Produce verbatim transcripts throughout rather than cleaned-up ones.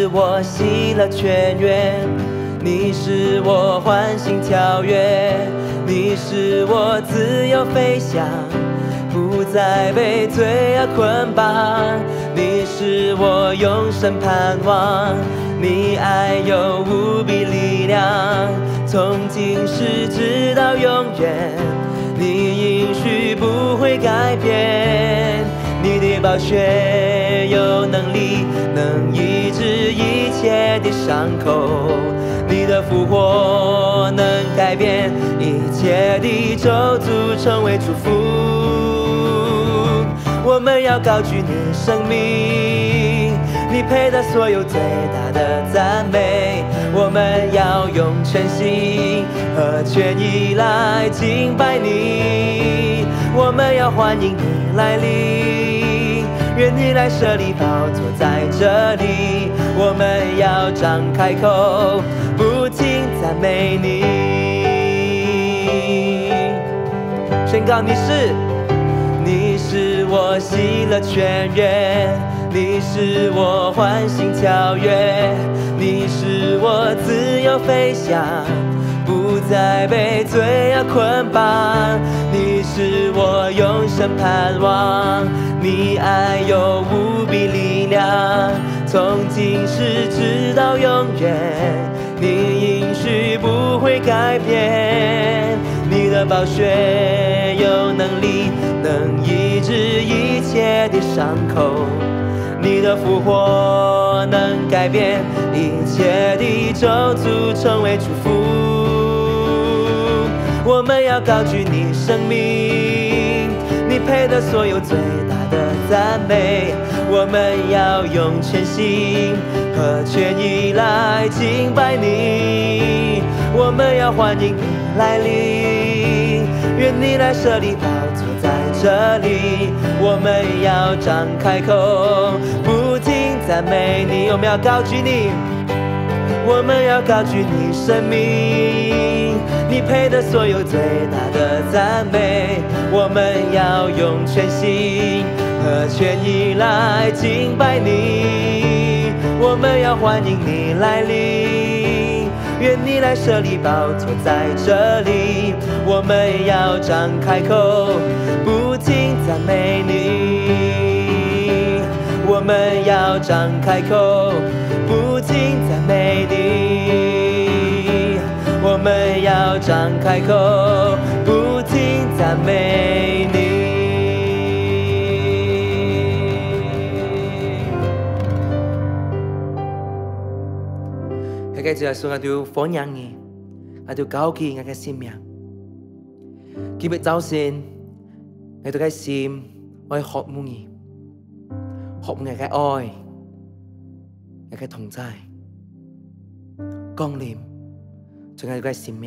使我喜乐泉源，你使我欢欣跳跃，你使我自由飞翔，不再被罪恶捆绑。你使我永生盼望，你爱有无比力量，从今世直到永远，你应许不会改变。你的宝血有能力，能医治一切的伤口，你的复活能改变一切的咒诅，成为祝福。我们要高举你生命，你配得所有最大的赞美。我们要用全心和全意来敬拜你，我们要欢迎你来临，愿你来设立宝座在这里。我们要张开口，不停赞美你，宣告你是。你使我喜乐泉源，你使我欢欣跳跃，你使我自由飞翔，不再被罪恶捆绑。你使我永生盼望，你爱有无比力量，从今世直到永远，你应许不会改变。你的宝血有能力，能医治一切的伤口，你的复活能改变一切的咒诅，成为祝福。我们要高举你生命，你配得所有最大的赞美。我们要用全心和全意来敬拜你，我们要欢迎你来临，愿你来设立宝座在这里。我们要张开口，不停赞美你。我们要高举你，我们要高举你生命，你配得所有最大的赞美。我们要用全心和全意来敬拜你，我们要欢迎你来临，愿你来设立宝座在这里。我们要张开口，不停赞美你，我们要张开口，不停赞美你，我们要张开口，不停赞美你。喺繼續係我哋歡迎你，我哋高舉我嘅生命。今日早晨，我哋嘅心我渴慕你，渴慕你嘅愛，你嘅同在，降臨在我哋嘅生命。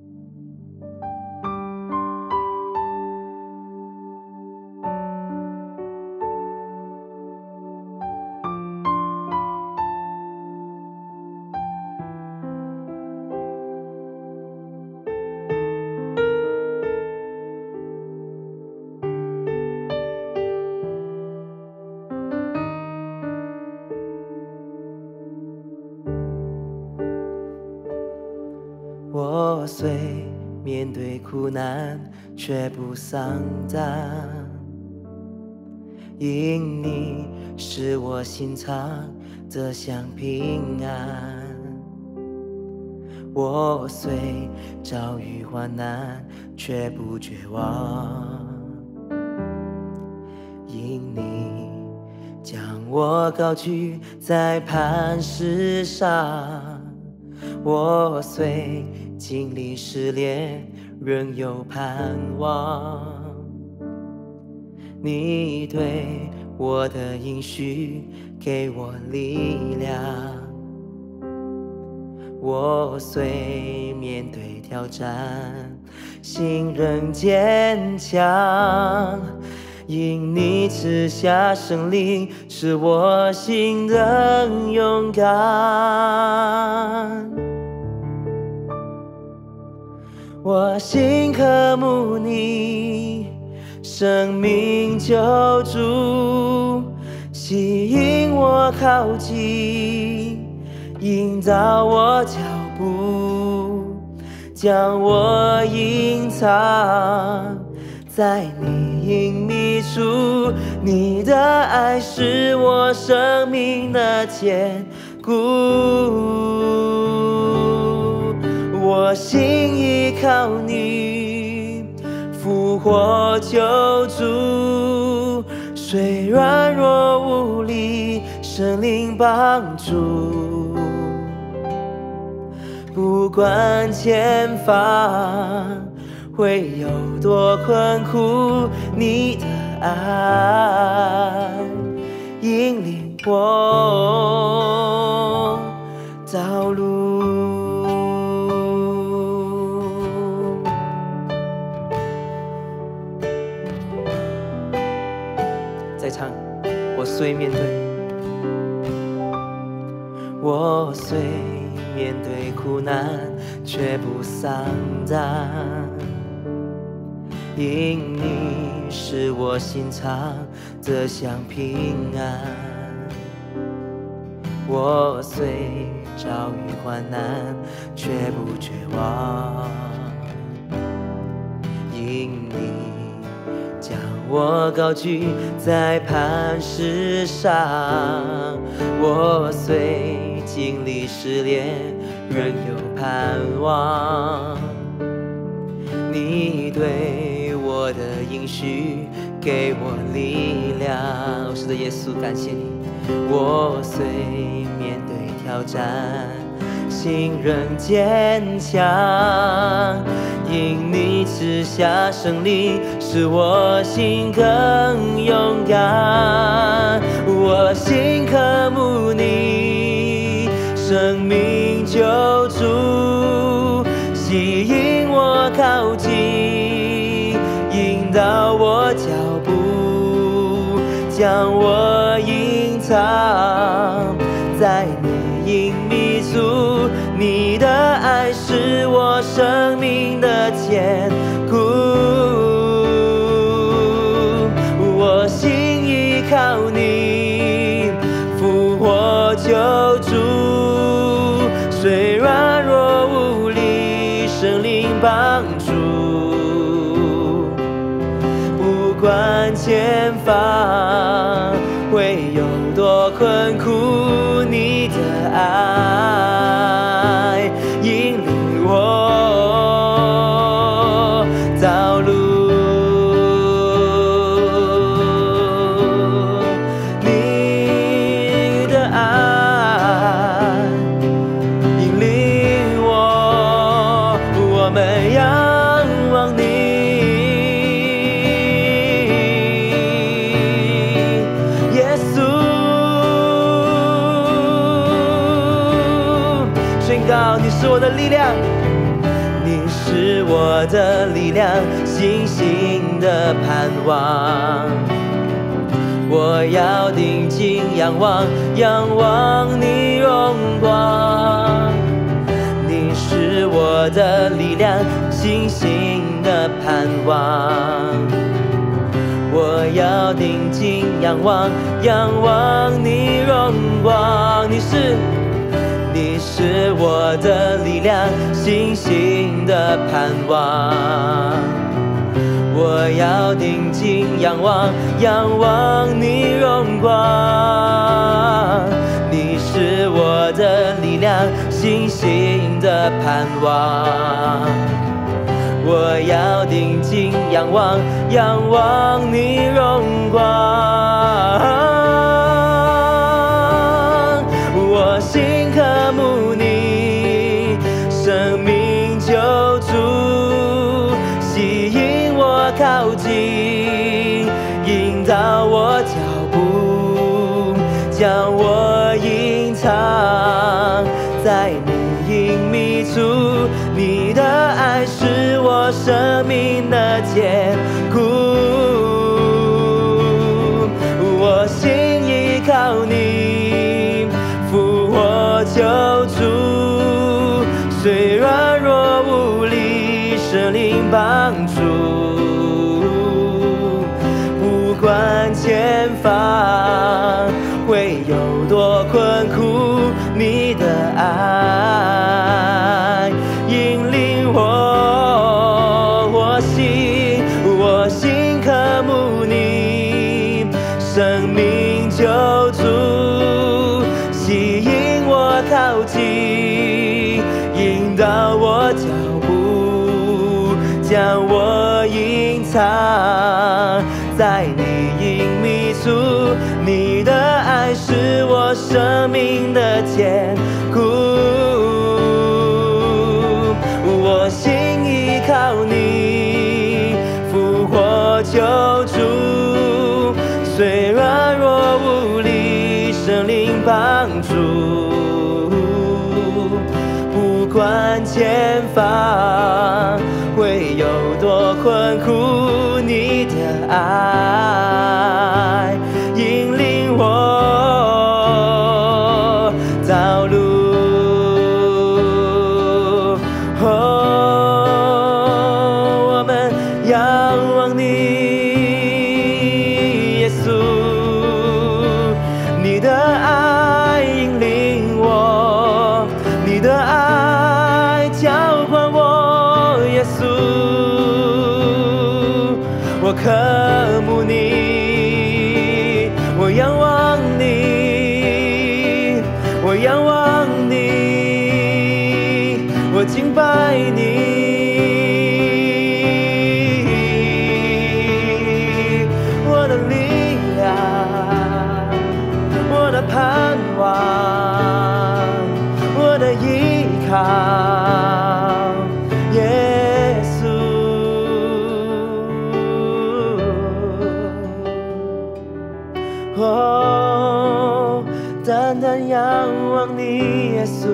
我虽面对苦难，却不丧胆，因你使我心常得享平安。我虽遭遇患难，却不绝望，因你将我高举在磐石上。我虽经历试炼，仍有盼望。你对我的应许给我力量。我虽面对挑战，心仍坚强。因你赐下胜利，使我心更勇敢。我心渴慕你，生命救主， 吸引我靠近，引导我脚步，将我隐藏在你隐秘处。你的爱是我生命的坚固，我心依靠你，复活救主。虽软弱无力，神灵帮助。不管前方会有多困苦，你的爱引领我道路。再唱，我虽面对，我虽面对苦难，却不丧胆，因你是我心肠得享平安。我虽遭遇患难，却不绝望，因你将我高举在磐石上。我虽经历试炼，仍有盼望。你对我的应许给我力量。是的，耶稣，感谢你。我虽面对挑战，心仍坚强，因你赐下胜利，使我心更勇敢。我心渴慕你，生命救主，吸引我靠近，引导我脚步，将我隐藏在你隐秘处。你的爱是我生命的坚固，我心依靠你，复活救主。虽软弱无力，神灵帮助。不管前方会有多困苦，你的爱引领我道路。你的爱引领我，我们仰望你，耶稣。宣告你是我的力量，你是我的力量，信心的盼望。我要定睛仰望，仰望你荣光。你是我的力量，信心的盼望。我要定睛仰望，仰望你荣光。你是。你是我的力量，信心的盼望。我要定睛仰望，仰望你荣光。你是我的力量，信心的盼望。我要定睛仰望，仰望你荣光。我心渴慕你，生命救主，吸引我靠近，引导我脚步，将我隐藏在你隐秘处。你的爱是我生命的坚固，我心依靠你，复活救主。虽软弱无力，神灵帮助。不管前方困苦，你的爱引领我，我心我心渴慕你，生命救主吸引我靠近，引导我脚步，将我隐藏在你隐秘处，你的爱是我生命的坚固，我心依靠你，复活救主，虽软弱无力，圣灵帮助，不管前方会有多困苦，你的爱引领我道路。哦，我们仰望你，耶稣，你的爱引领我，你的爱浇灌我，耶稣，我渴慕你，我仰望你，我仰望你，我敬拜你，我的力量，我的盼望，我的依靠，耶稣。哦，单单仰望你，耶稣，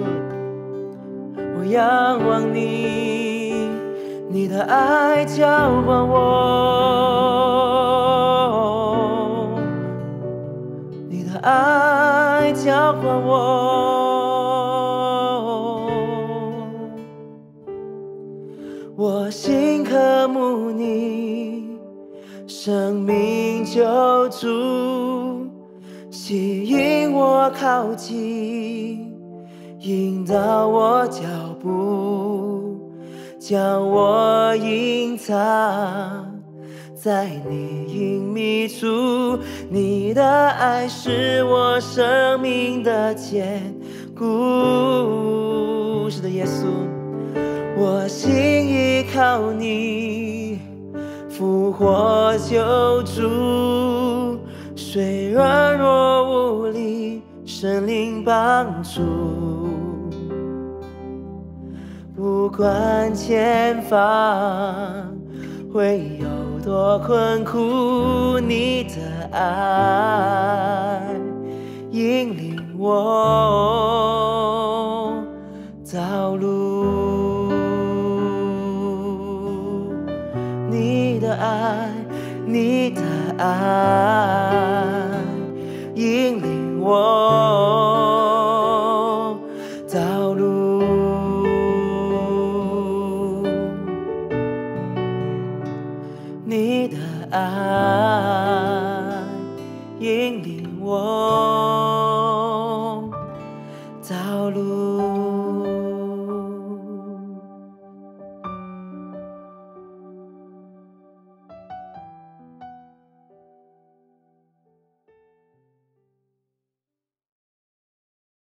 我仰望你，你的爱浇灌我，你的爱浇灌我，我心渴慕你，生命救主，吸引我靠近，引导我脚步，将我隐藏在你隐秘处，你的爱是我生命的坚固。是的，耶稣，我心依靠你，复活救主，虽软弱无力，圣灵帮助，不管前方会有多困苦，你的爱引领我道路，你的爱，你的爱引领我道路，你的爱引领我道路。